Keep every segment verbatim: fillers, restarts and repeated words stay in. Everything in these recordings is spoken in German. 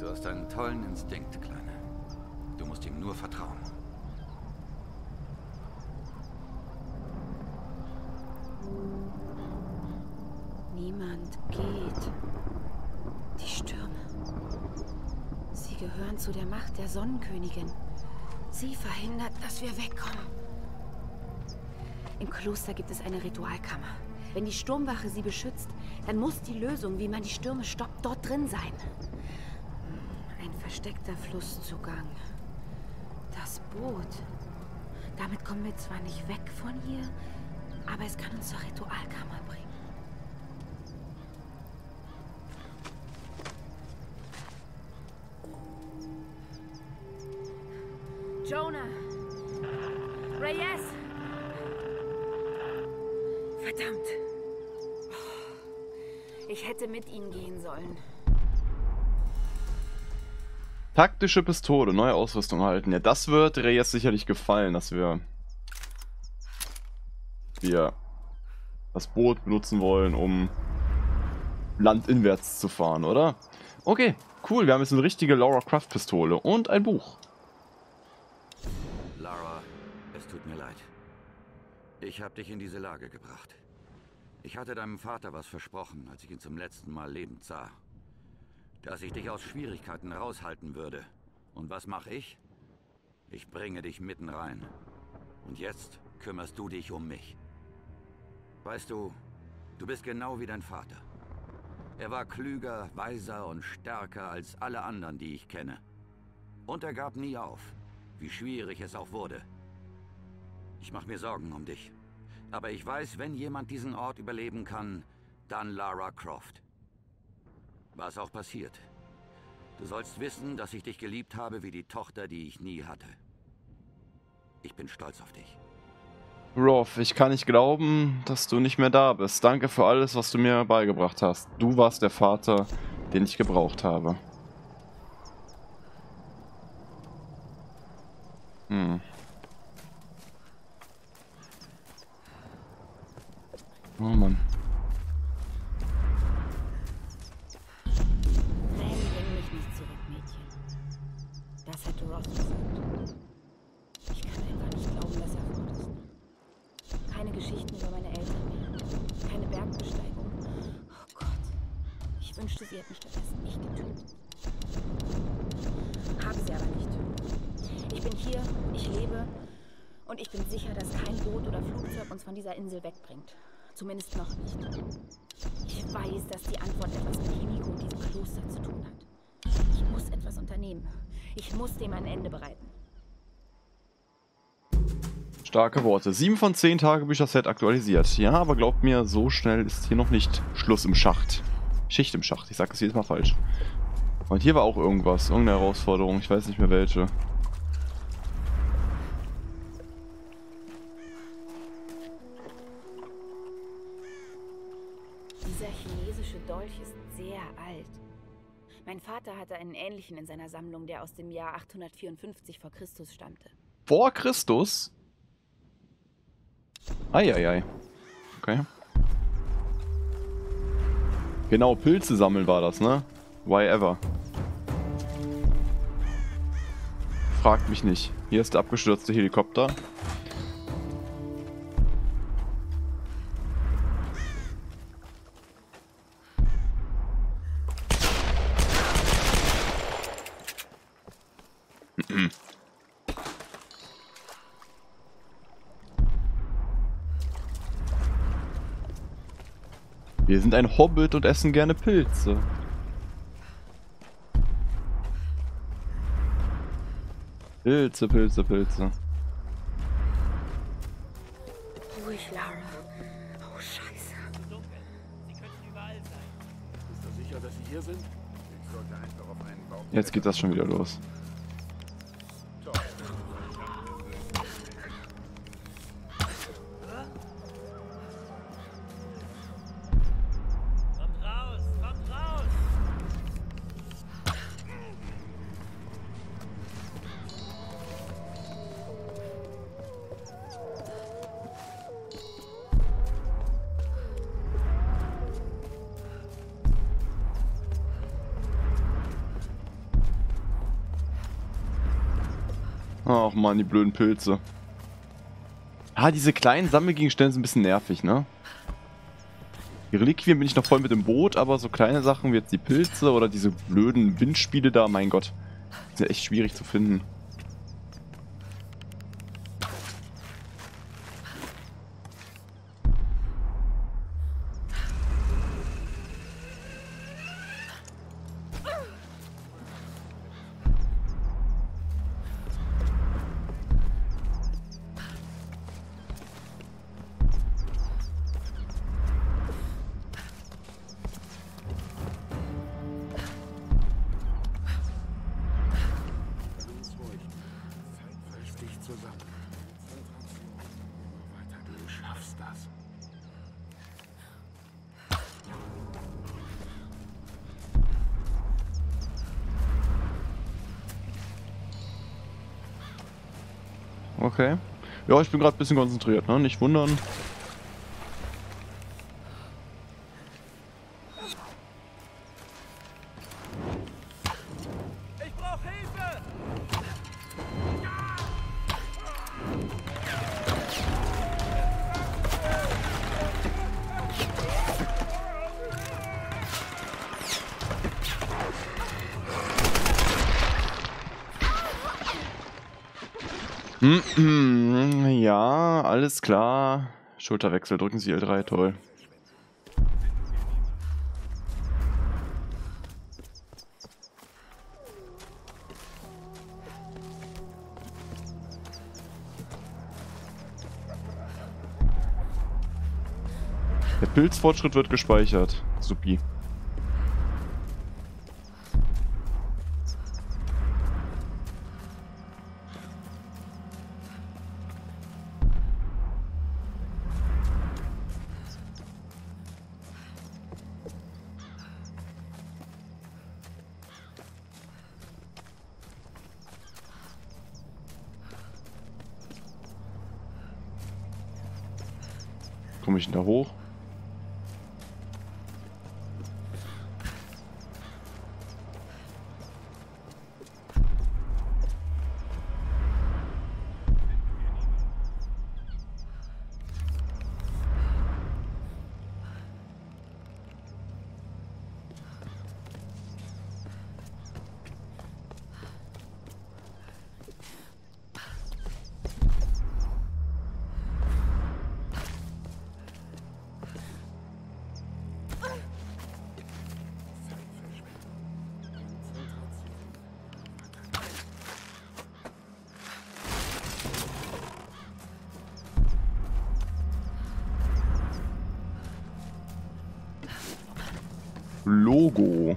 hast einen tollen Instinkt, Kleine. Du musst ihm nur vertrauen. Niemand geht. Die Stürme. Sie gehören zu der Macht der Sonnenkönigin. Sie verhindert, dass wir wegkommen. Im Kloster gibt es eine Ritualkammer. Wenn die Sturmwache sie beschützt, dann muss die Lösung, wie man die Stürme stoppt, dort drin sein. Ein versteckter Flusszugang. Das Boot. Damit kommen wir zwar nicht weg von hier, aber es kann uns zur Ritualkammer bringen. Jonah! Reyes! Verdammt! Ich hätte mit ihnen gehen sollen. Taktische Pistole, neue Ausrüstung erhalten. Ja, das wird Reyes sicherlich gefallen, dass wir, wir das Boot benutzen wollen, um landinwärts zu fahren, oder? Okay, cool. Wir haben jetzt eine richtige Lara Croft Pistole und ein Buch. Lara, es tut mir leid. Ich habe dich in diese Lage gebracht. Ich hatte deinem Vater was versprochen, als ich ihn zum letzten Mal lebend sah. Dass ich dich aus Schwierigkeiten raushalten würde. Und was mache ich? Ich bringe dich mitten rein. Und jetzt kümmerst du dich um mich. Weißt du, du bist genau wie dein Vater. Er war klüger, weiser und stärker als alle anderen, die ich kenne. Und er gab nie auf, wie schwierig es auch wurde. Ich mache mir Sorgen um dich. Aber ich weiß, wenn jemand diesen Ort überleben kann, dann Lara Croft. Was auch passiert. Du sollst wissen, dass ich dich geliebt habe wie die Tochter, die ich nie hatte. Ich bin stolz auf dich. Roth, ich kann nicht glauben, dass du nicht mehr da bist. Danke für alles, was du mir beigebracht hast. Du warst der Vater, den ich gebraucht habe. Hm. Oh Mann. Tränen bringen mich nicht zurück, Mädchen. Das hätte Roth gesagt. Ich kann einfach nicht glauben, dass er fort ist. Keine Geschichten über meine Eltern mehr. Keine Bergbesteigung. Oh Gott. Ich wünschte, sie hätten stattdessen mich getötet. Habe sie aber nicht. Ich bin hier, ich lebe und ich bin sicher, dass kein Boot oder Flugzeug uns von dieser Insel wegbringt. Zumindest noch nicht. Ich weiß, dass die Antwort etwas mit Himiko und diesem Kloster zu tun hat. Ich muss etwas unternehmen. Ich muss dem ein Ende bereiten. Starke Worte. sieben von zehn Tagebücher-Set aktualisiert. Ja, aber glaubt mir, so schnell ist hier noch nicht Schluss im Schacht. Schicht im Schacht. Ich sag das jedes Mal falsch. Und hier war auch irgendwas. Irgendeine Herausforderung. Ich weiß nicht mehr welche. Dieser chinesische Dolch ist sehr alt. Mein Vater hatte einen ähnlichen in seiner Sammlung, der aus dem Jahr achthundertvierundfünfzig vor Christus stammte. Vor Christus? Eieiei. Okay. Genau, Pilze sammeln war das, ne? Why ever. Fragt mich nicht. Hier ist der abgestürzte Helikopter. Wir sind ein Hobbit und essen gerne Pilze. Pilze, Pilze, Pilze. Ruhig, Lara. Oh, Scheiße. Sie könnten überall sein. Ist er sicher, dass Sie hier sind? Ich sollte einfach auf einen Bauch. Jetzt geht das schon wieder los. Kommt raus, kommt raus! Ach man, die blöden Pilze. Ah, diese kleinen Sammelgegenstände sind ein bisschen nervig, ne? Die Reliquien bin ich noch voll mit dem Boot, aber so kleine Sachen wie jetzt die Pilze oder diese blöden Windspiele da, mein Gott, sind echt schwierig zu finden. Ganz ruhig. Zeit dich zusammen. Konzentration. Weiter, du schaffst das. Okay. Ja, ich bin gerade ein bisschen konzentriert, ne? Nicht wundern. Ich brauche Hilfe! Hm, hm, ja, alles klar. Schulterwechsel, drücken Sie L drei, toll. Der Pilzfortschritt wird gespeichert. Supi. Komme ich denn da hoch? Logo.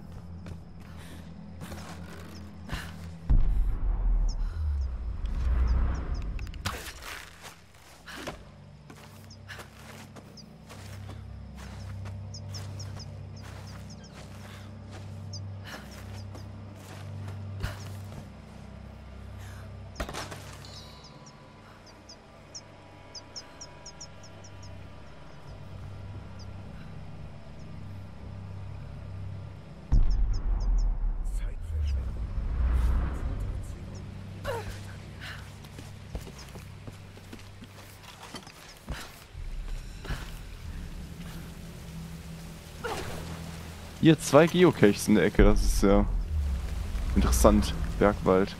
Hier zwei Geocaches in der Ecke, das ist ja interessant. Bergwald.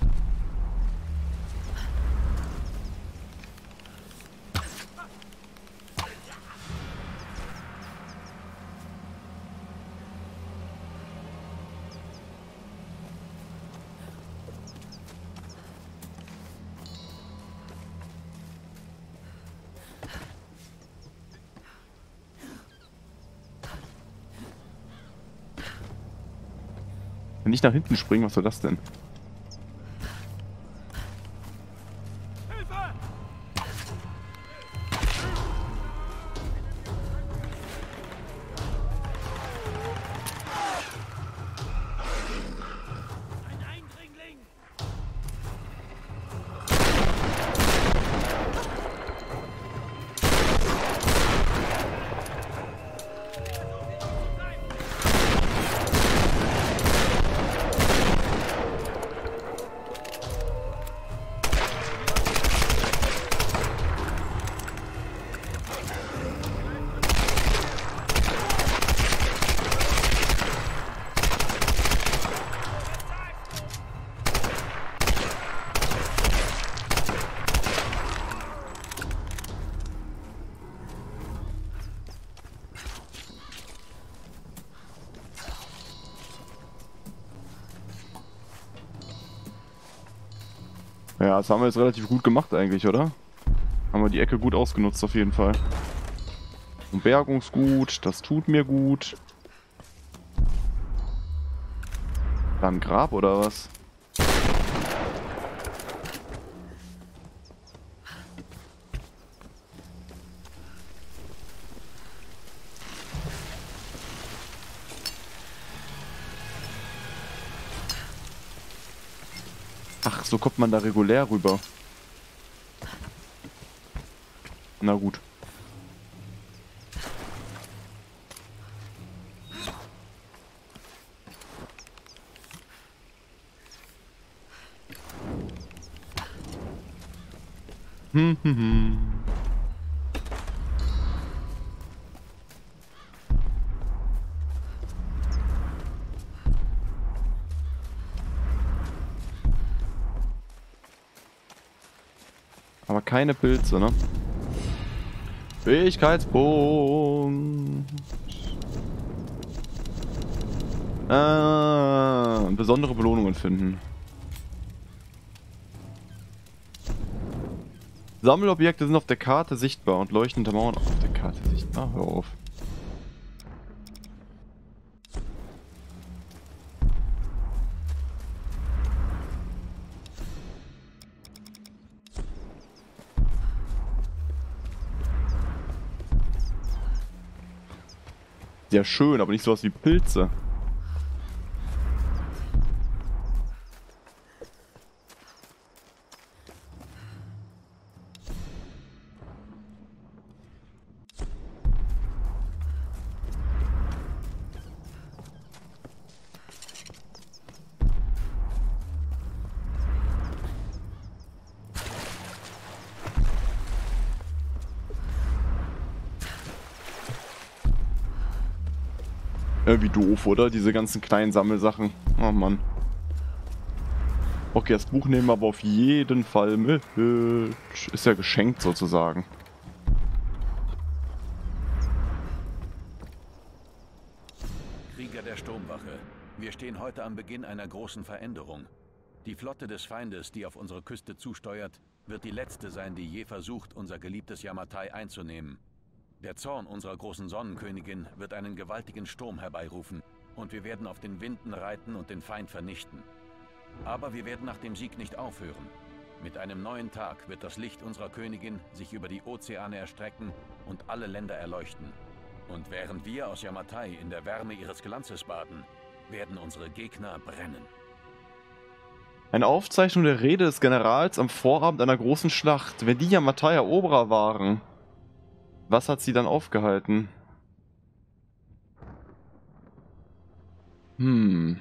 Wenn ich nach hinten springen, was soll das denn? Hilfe! Ein Eindringling! Ja, das haben wir jetzt relativ gut gemacht eigentlich, oder? Haben wir die Ecke gut ausgenutzt auf jeden Fall. Und Bergungsgut, das tut mir gut. Dann Grab oder was? Ach, so kommt man da regulär rüber. Na gut. Hm, hm, hm. Aber keine Pilze, ne? Fähigkeitspunkt. Ah, besondere Belohnungen finden. Sammelobjekte sind auf der Karte sichtbar und leuchtende Mauern auf der Karte sichtbar. Hör auf. Sehr schön, aber nicht sowas wie Pilze. Irgendwie doof, oder? Diese ganzen kleinen Sammelsachen. Oh Mann. Okay, das Buch nehmen wir aber auf jeden Fall mit. Ist ja geschenkt sozusagen. Krieger der Sturmwache. Wir stehen heute am Beginn einer großen Veränderung. Die Flotte des Feindes, die auf unsere Küste zusteuert, wird die letzte sein, die je versucht, unser geliebtes Yamatai einzunehmen. Der Zorn unserer großen Sonnenkönigin wird einen gewaltigen Sturm herbeirufen und wir werden auf den Winden reiten und den Feind vernichten. Aber wir werden nach dem Sieg nicht aufhören. Mit einem neuen Tag wird das Licht unserer Königin sich über die Ozeane erstrecken und alle Länder erleuchten. Und während wir aus Yamatai in der Wärme ihres Glanzes baden, werden unsere Gegner brennen. Eine Aufzeichnung der Rede des Generals am Vorabend einer großen Schlacht. Wenn die Yamatai Eroberer waren, was hat sie dann aufgehalten? Hm.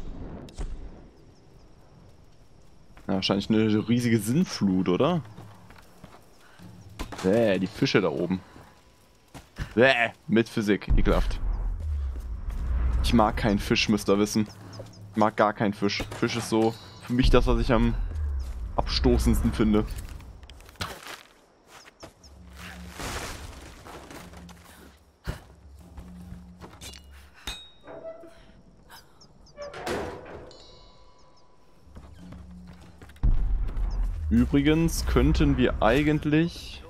Ja, wahrscheinlich eine riesige Sinnflut, oder? Bäh, die Fische da oben. Bäh, mit Physik, ekelhaft. Ich mag keinen Fisch, müsst ihr wissen. Ich mag gar keinen Fisch. Fisch ist so für mich das, was ich am abstoßendsten finde. Übrigens könnten wir eigentlich...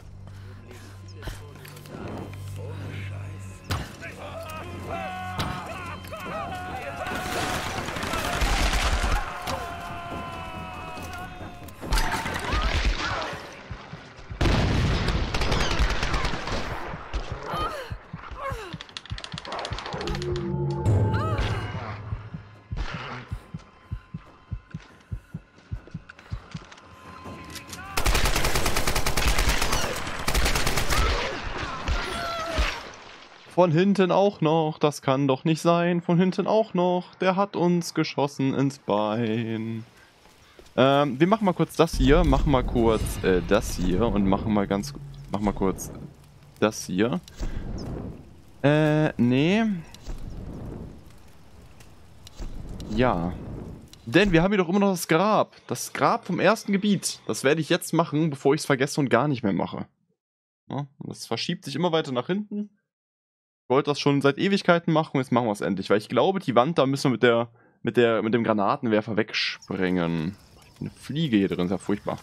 Von hinten auch noch, das kann doch nicht sein. Von hinten auch noch, der hat uns geschossen ins Bein. Ähm, wir machen mal kurz das hier, machen mal kurz äh, das hier und machen mal ganz, machen mal kurz das hier. Äh, nee. Ja. Denn wir haben hier doch immer noch das Grab. Das Grab vom ersten Gebiet. Das werde ich jetzt machen, bevor ich es vergesse und gar nicht mehr mache. Ja, das verschiebt sich immer weiter nach hinten. Ich wollte das schon seit Ewigkeiten machen und jetzt machen wir es endlich. Weil ich glaube, die Wand, da müssen wir mit der, mit der, mit dem Granatenwerfer wegsprengen. Eine Fliege hier drin, ist ja furchtbar.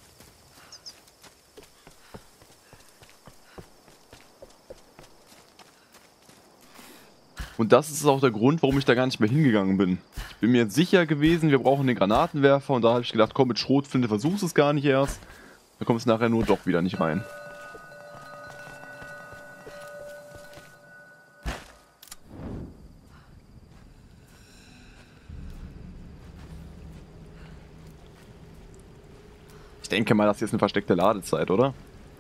Und das ist auch der Grund, warum ich da gar nicht mehr hingegangen bin. Ich bin mir jetzt sicher gewesen, wir brauchen den Granatenwerfer. Und da habe ich gedacht, komm, mit Schrotflinte versuchst es gar nicht erst. Da kommst du nachher nur doch wieder nicht rein. Ich denke mal, das hier ist eine versteckte Ladezeit, oder?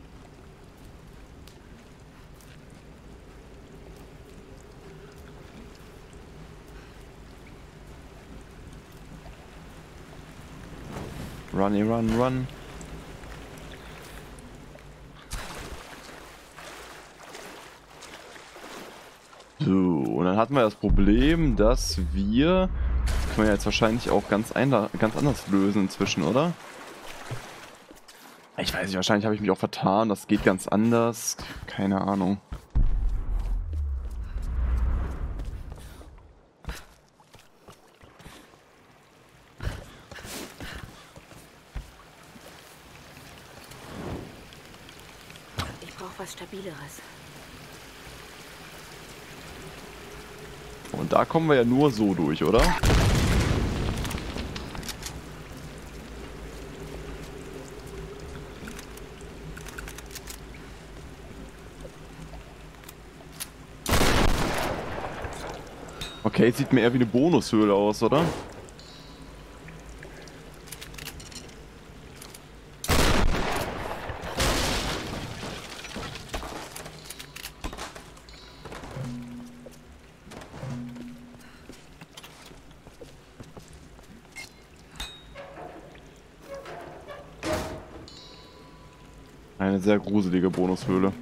Runny, run, run. So, und dann hatten wir das Problem, dass wir... Das können wir jetzt wahrscheinlich auch ganz, ein, ganz anders lösen inzwischen, oder? Ich weiß nicht, wahrscheinlich habe ich mich auch vertan. Das geht ganz anders. Keine Ahnung. Ich brauche was Stabileres. Und da kommen wir ja nur so durch, oder? Okay, sieht mir eher wie eine Bonushöhle aus, oder? Eine sehr gruselige Bonushöhle.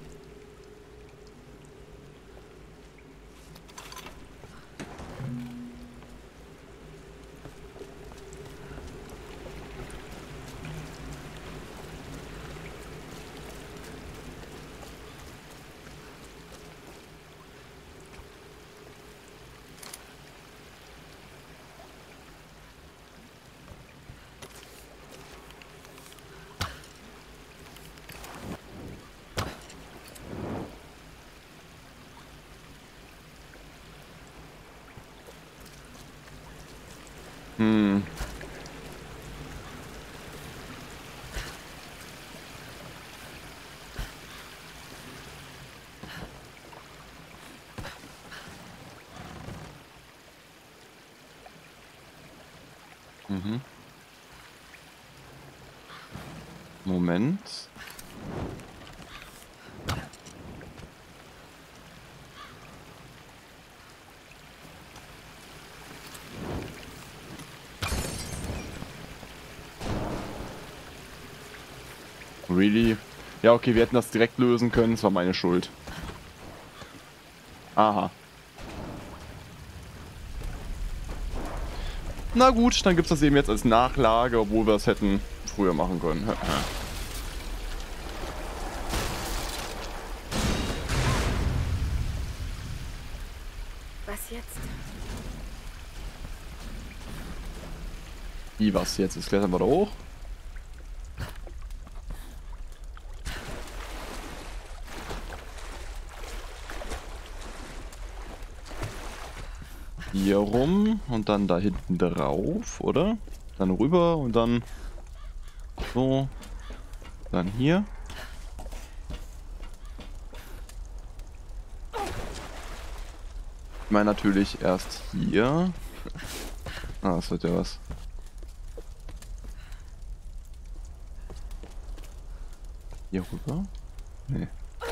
Hm. Mhm. Moment. Really? Ja, okay, wir hätten das direkt lösen können. Das war meine Schuld. Aha. Na gut, dann gibt es das eben jetzt als Nachlage, obwohl wir es hätten früher machen können. Was jetzt? Wie, was jetzt? Jetzt klettern wir da hoch. Hier rum und dann da hinten drauf, oder? Dann rüber und dann so. Dann hier. Ich meine natürlich erst hier. Ah, das wird ja was. Hier rüber? Nee.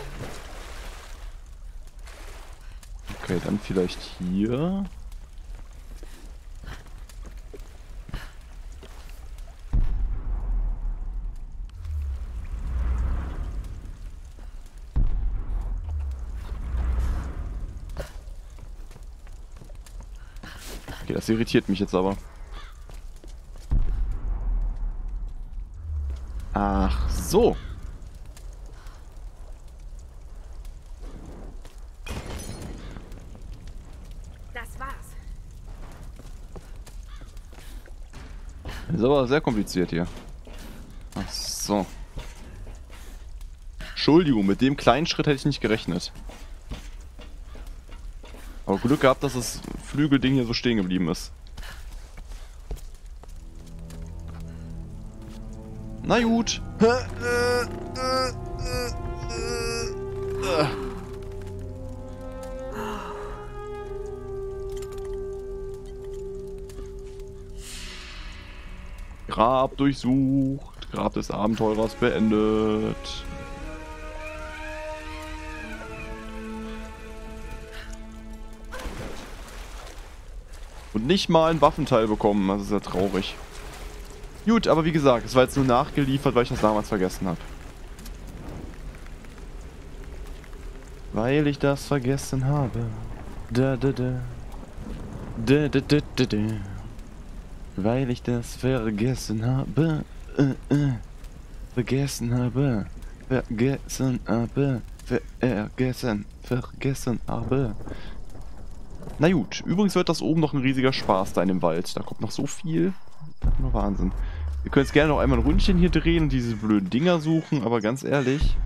Okay, dann vielleicht hier. Okay, das irritiert mich jetzt aber. Ach so. Das war's. Das ist aber sehr kompliziert hier. Ach so. Entschuldigung, mit dem kleinen Schritt hätte ich nicht gerechnet. Aber Glück gehabt, dass das Flügelding hier so stehen geblieben ist. Na gut. Grab durchsucht. Grab des Abenteurers beendet. Und nicht mal ein Waffenteil bekommen. Das ist ja traurig. Gut, aber wie gesagt, es war jetzt nur nachgeliefert, weil ich das damals vergessen habe. Weil ich das vergessen habe. Da, da, da. Da, da, da, da, da. Weil ich das vergessen habe. Äh, äh. Vergessen habe. Vergessen habe. Vergessen. Vergessen habe. Na gut, übrigens wird das oben noch ein riesiger Spaß da in dem Wald. Da kommt noch so viel. Das ist nur Wahnsinn. Wir können jetzt gerne noch einmal ein Rundchen hier drehen und diese blöden Dinger suchen, aber ganz ehrlich.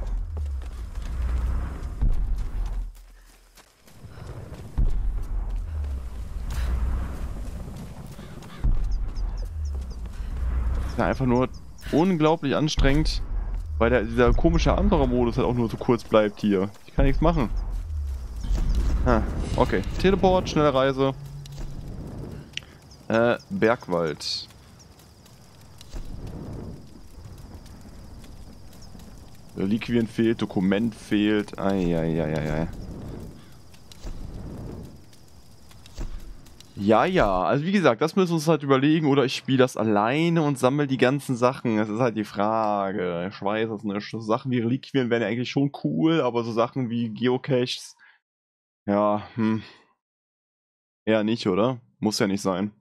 Das ist ja einfach nur unglaublich anstrengend, weil der, dieser komische Abenteuermodus halt auch nur so kurz bleibt hier. Ich kann nichts machen. Ah, okay. Teleport, schnelle Reise. Äh, Bergwald. Reliquien fehlt, Dokument fehlt. Eieieiei. Ja, ja. Also wie gesagt, das müssen wir uns halt überlegen. Oder ich spiele das alleine und sammle die ganzen Sachen. Das ist halt die Frage. Ich weiß es nicht. So Sachen wie Reliquien wären ja eigentlich schon cool, aber so Sachen wie Geocaches. Ja, hm. Eher nicht, oder? Muss ja nicht sein.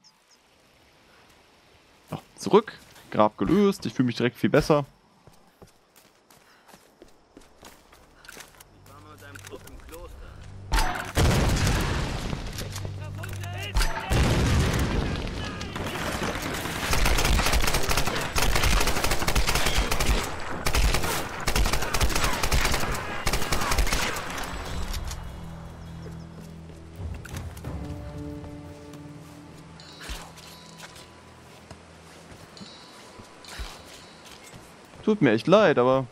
So, zurück. Grab gelöst. Ich fühle mich direkt viel besser. Tut mir echt leid, aber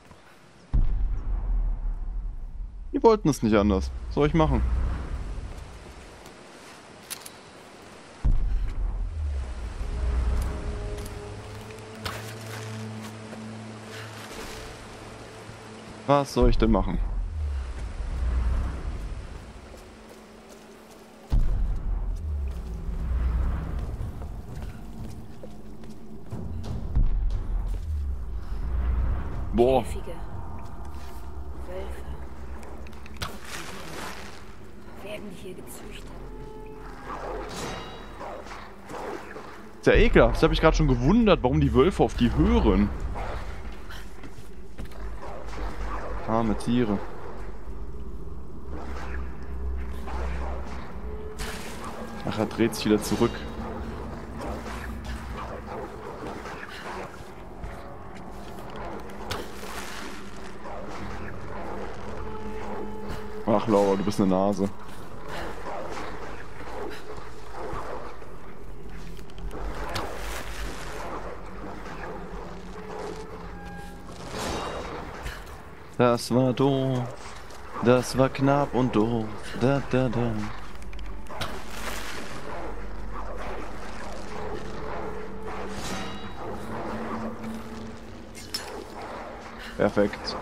die wollten es nicht anders. Was soll ich machen? Was soll ich denn machen? Boah. Käfige. Wölfe. Werden die hier gezüchtet? Ist ja ekelhaft. Das habe ich gerade schon gewundert, warum die Wölfe auf die hören. Arme Tiere. Ach, er dreht sich wieder zurück. Ach, Laura, du bist eine Nase. Das war doof. Das war knapp und doof. Da, da, da. Perfekt.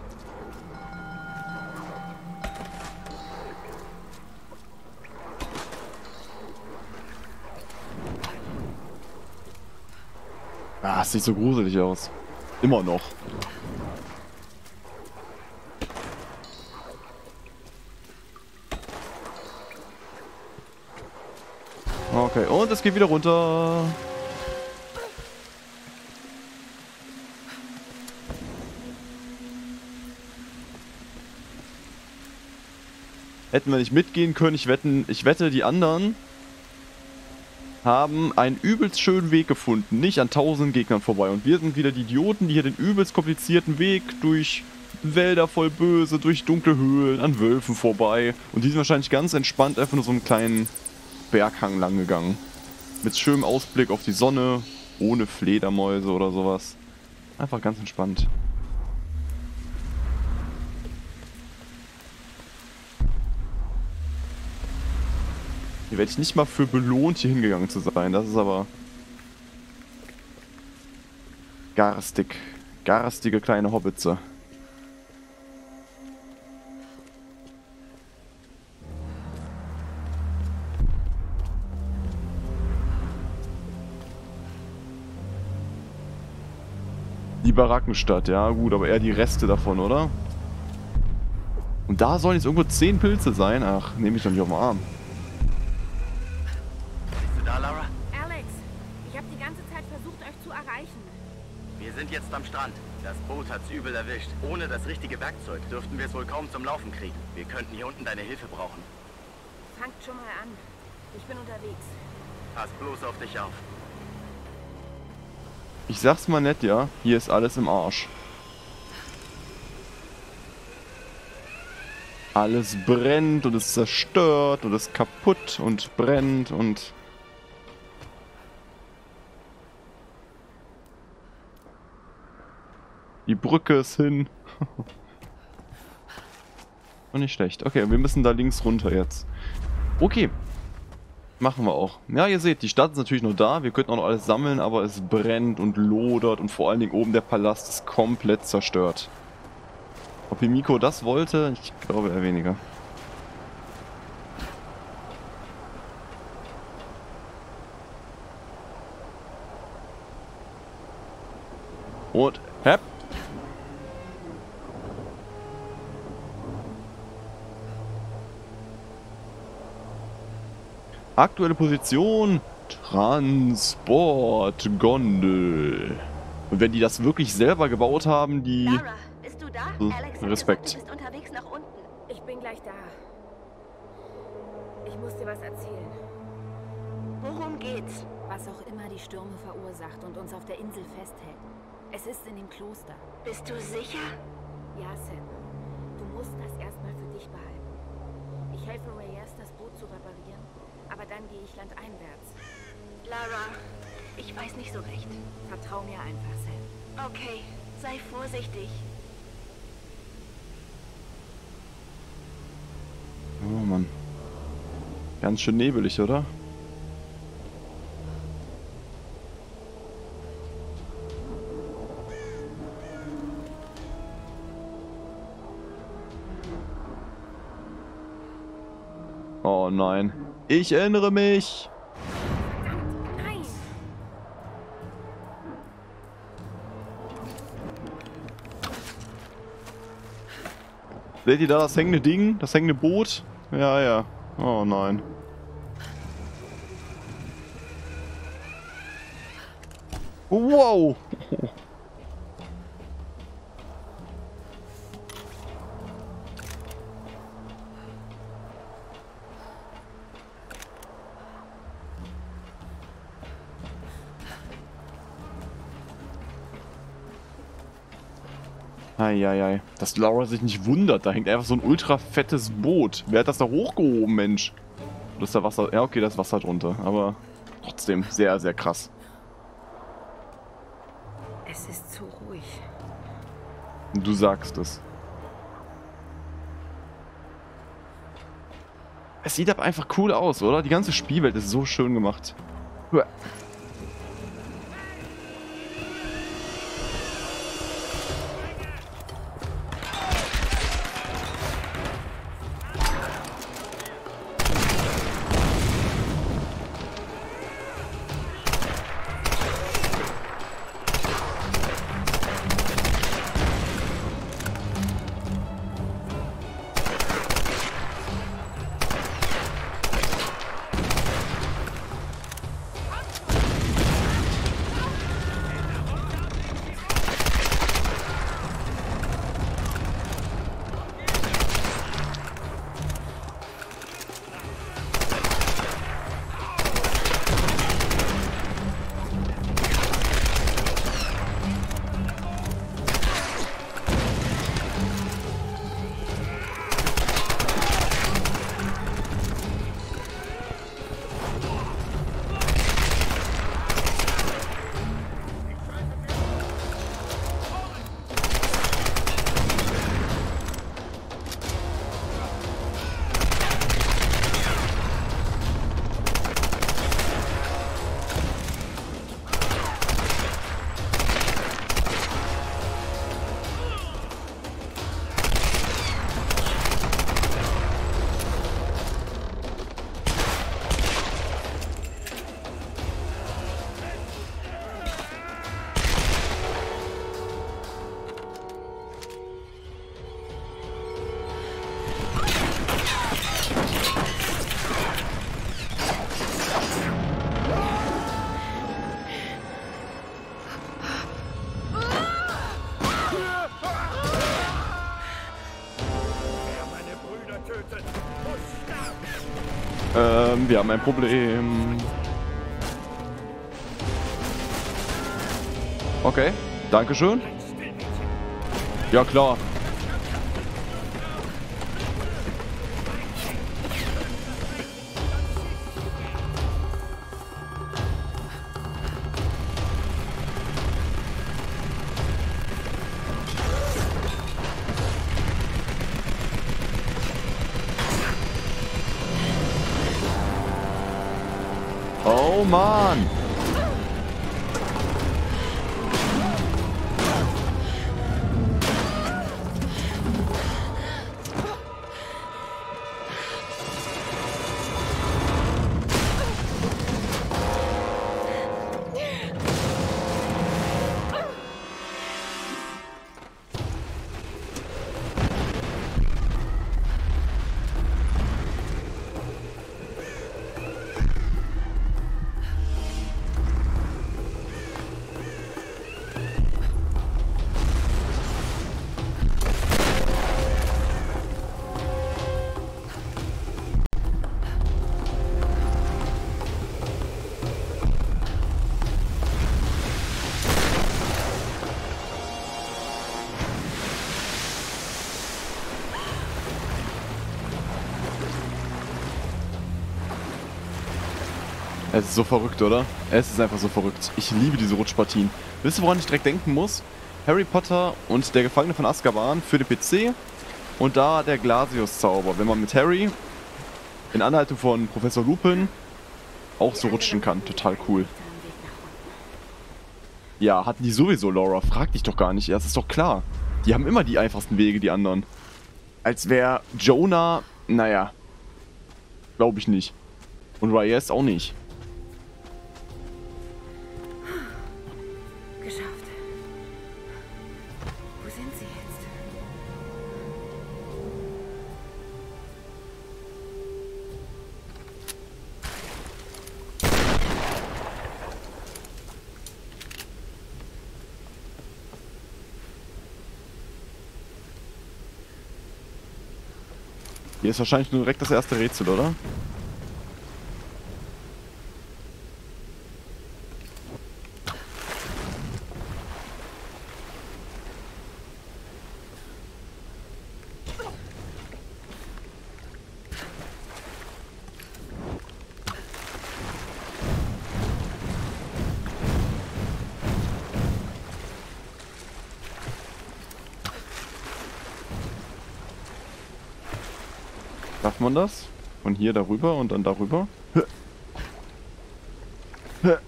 Ah, es sieht so gruselig aus. Immer noch. Okay, und es geht wieder runter. Hätten wir nicht mitgehen können, ich wetten, ich wette, die anderen haben einen übelst schönen Weg gefunden, nicht an tausenden Gegnern vorbei. Und wir sind wieder die Idioten, die hier den übelst komplizierten Weg durch Wälder voll böse, durch dunkle Höhlen, an Wölfen vorbei. Und die sind wahrscheinlich ganz entspannt einfach nur so einen kleinen Berghang lang gegangen. Mit schönem Ausblick auf die Sonne, ohne Fledermäuse oder sowas. Einfach ganz entspannt. Hier werde ich nicht mal für belohnt, hier hingegangen zu sein. Das ist aber garstig. Garstige kleine Hobbitze. Die Barackenstadt, ja gut, aber eher die Reste davon, oder? Und da sollen jetzt irgendwo zehn Pilze sein. Ach, nehme ich doch nicht auf den Arm. Bist du da, Lara? Alex, ich habe die ganze Zeit versucht, euch zu erreichen. Wir sind jetzt am Strand. Das Boot hat's übel erwischt. Ohne das richtige Werkzeug dürften wir es wohl kaum zum Laufen kriegen. Wir könnten hier unten deine Hilfe brauchen. Fangt schon mal an. Ich bin unterwegs. Pass bloß auf dich auf. Ich sag's mal nett, ja. Hier ist alles im Arsch. Alles brennt und ist zerstört und ist kaputt und brennt und... Die Brücke ist hin. Und nicht schlecht. Okay, wir müssen da links runter jetzt. Okay. Machen wir auch. Ja, ihr seht, die Stadt ist natürlich noch da. Wir könnten auch noch alles sammeln, aber es brennt und lodert und vor allen Dingen oben der Palast ist komplett zerstört. Ob Himiko das wollte? Ich glaube eher weniger. Und, hepp. Aktuelle Position, Transportgondel. Und wenn die das wirklich selber gebaut haben, die... Lara, bist du da? Hm, Alex hat Respekt. gesagt, du bist unterwegs nach unten. Ich bin gleich da. Ich muss dir was erzählen. Worum geht's? Was auch immer die Stürme verursacht und uns auf der Insel festhält. Es ist in dem Kloster. Bist du sicher? Ja, Sam. Du musst das erstmal für dich behalten. Ich helfe Reyes, das Boot zu reparieren, aber dann gehe ich landeinwärts. Lara, ich weiß nicht so recht. Vertrau mir einfach, Sam. Okay, sei vorsichtig. Oh Mann. Ganz schön nebelig, oder? Oh nein. Ich erinnere mich. Nein! Seht ihr da das hängende Ding? Das hängende Boot? Ja, ja. Oh nein. Wow! Eieiei. Dass Laura sich nicht wundert, da hängt einfach so ein ultra fettes Boot. Wer hat das da hochgehoben, Mensch? Oder ist da Wasser? Ja, okay, da ist Wasser drunter. Aber trotzdem sehr, sehr krass. Es ist zu ruhig. Du sagst es. Es sieht aber einfach cool aus, oder? Die ganze Spielwelt ist so schön gemacht. Uah. töten. Muss sterben. Ähm, wir haben ein Problem. Okay, dankeschön. Ja, klar. Oh Mann! Es ist so verrückt, oder? Es ist einfach so verrückt. Ich liebe diese Rutschpartien. Wisst ihr, woran ich direkt denken muss? Harry Potter und der Gefangene von Azkaban für den P C und da der Glasius-Zauber. Wenn man mit Harry in Anleitung von Professor Lupin auch so rutschen kann. Total cool. Ja, hatten die sowieso, Laura. Frag dich doch gar nicht. Ja, das ist doch klar. Die haben immer die einfachsten Wege, die anderen. Als wäre Jonah, naja, glaube ich nicht. Und Reyes auch nicht. Geschafft. Wo sind sie jetzt? Hier ist wahrscheinlich nur direkt das erste Rätsel, oder? Darf man das? Von hier darüber und dann darüber? Das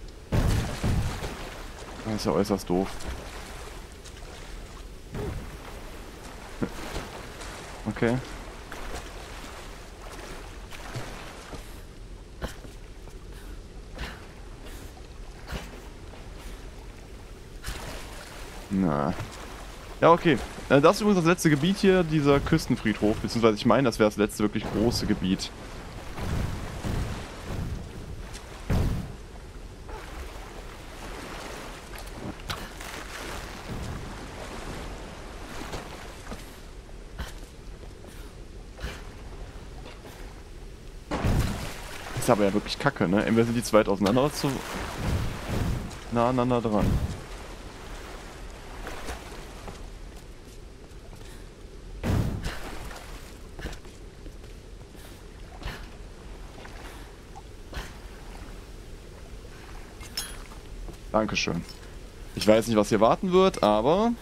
ist ja äußerst doof. Okay. Na. Ja, okay. Das ist übrigens das letzte Gebiet hier, dieser Küstenfriedhof. Beziehungsweise ich meine, das wäre das letzte wirklich große Gebiet. Ist aber ja wirklich kacke, ne? Entweder sind die zu weit auseinander oder zu nah aneinander dran. Dankeschön. Ich weiß nicht, was hier warten wird, aber...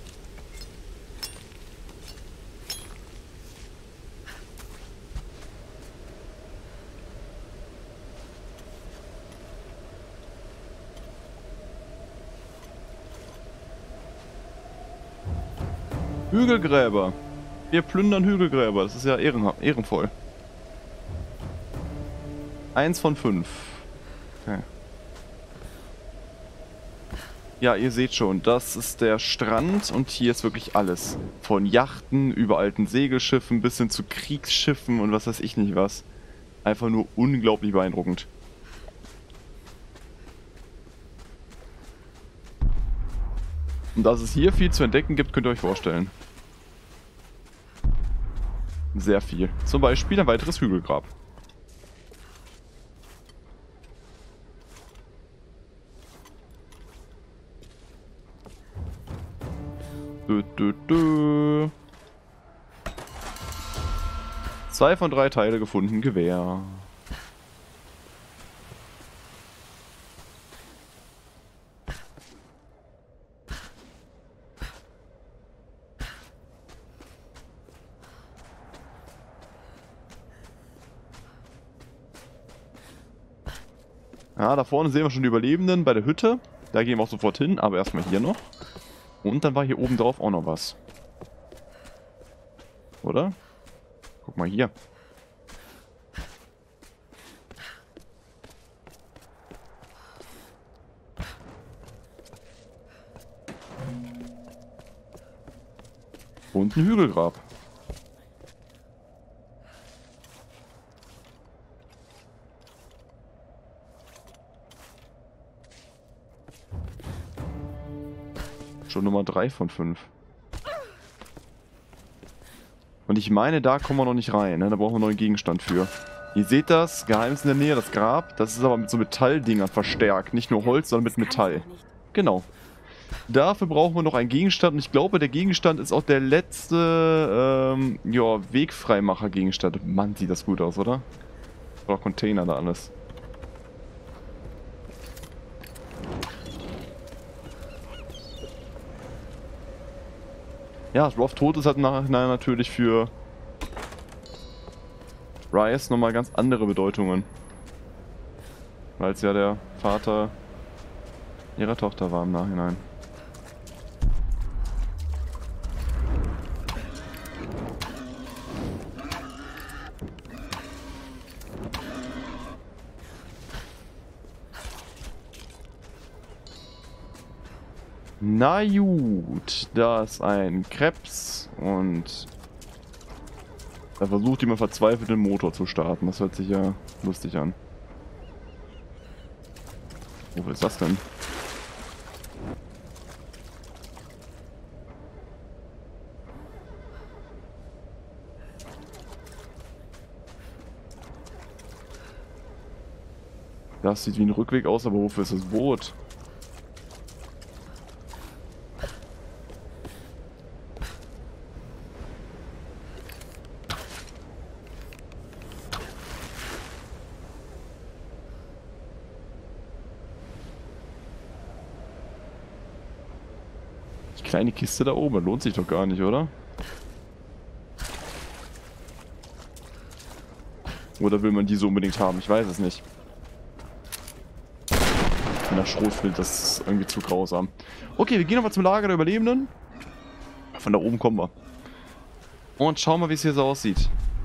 Hügelgräber. Wir plündern Hügelgräber. Das ist ja ehren ehrenvoll. Eins von fünf. Okay. Ja, ihr seht schon, das ist der Strand und hier ist wirklich alles. Von Yachten über alten Segelschiffen bis hin zu Kriegsschiffen und was weiß ich nicht was. Einfach nur unglaublich beeindruckend. Und dass es hier viel zu entdecken gibt, könnt ihr euch vorstellen. Sehr viel. Zum Beispiel ein weiteres Hügelgrab. Dö, dö, dö. Zwei von drei Teile gefunden, Gewehr. Ja, da vorne sehen wir schon die Überlebenden bei der Hütte. Da gehen wir auch sofort hin, aber erstmal hier noch. Und dann war hier oben drauf auch noch was. Oder? Guck mal hier. Und ein Hügelgrab. Schon Nummer drei von fünf. Und ich meine, da kommen wir noch nicht rein, ne? Da brauchen wir noch einen Gegenstand für. Ihr seht das, Geheimnis in der Nähe, das Grab. Das ist aber mit so Metalldingern verstärkt. Nicht nur Holz, sondern mit Metall. Genau. Dafür brauchen wir noch einen Gegenstand. Und ich glaube, der Gegenstand ist auch der letzte ähm, ja, Wegfreimacher-Gegenstand. Mann, sieht das gut aus, oder? Oder Container da alles. Ja, Roth tot ist halt im Nachhinein natürlich für Rais nochmal ganz andere Bedeutungen. Weil es ja der Vater ihrer Tochter war im Nachhinein. Na gut, da ist ein Krebs und er versucht immer verzweifelt den Motor zu starten. Das hört sich ja lustig an. Wo ist das denn? Das sieht wie ein Rückweg aus, aber wofür ist das Boot? Kleine Kiste da oben, lohnt sich doch gar nicht, oder? Oder will man die so unbedingt haben? Ich weiß es nicht. Wenn der Schrotflint, das ist irgendwie zu grausam. Okay, wir gehen nochmal zum Lager der Überlebenden. Von da oben kommen wir. Und schauen mal, wie es hier so aussieht.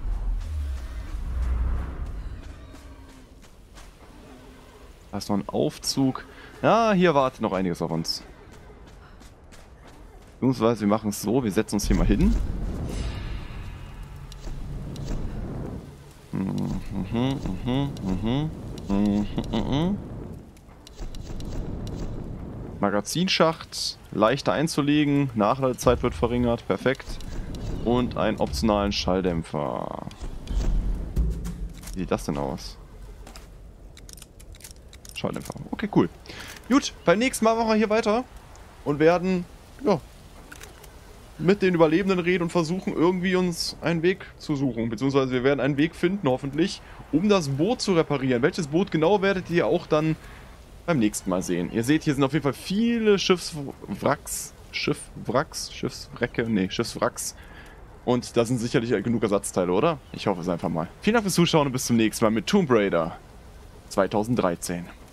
Da ist noch ein Aufzug. Ja, hier wartet noch einiges auf uns. Beziehungsweise wir machen es so, wir setzen uns hier mal hin. Mhm, mhm, mhm, mhm, mhm, mhm. Magazinschacht, leichter einzulegen, Nachladezeit wird verringert, perfekt. Und einen optionalen Schalldämpfer. Wie sieht das denn aus? Schalldämpfer, okay, cool. Gut, beim nächsten Mal machen wir hier weiter und werden, ja, mit den Überlebenden reden und versuchen irgendwie uns einen Weg zu suchen. Beziehungsweise wir werden einen Weg finden, hoffentlich, um das Boot zu reparieren. Welches Boot genau werdet ihr auch dann beim nächsten Mal sehen. Ihr seht, hier sind auf jeden Fall viele Schiffswracks. Schiffwracks? Schiffswrecke? Nee, Schiffswracks. Und da sind sicherlich genug Ersatzteile, oder? Ich hoffe es einfach mal. Vielen Dank fürs Zuschauen und bis zum nächsten Mal mit Tomb Raider zweitausenddreizehn.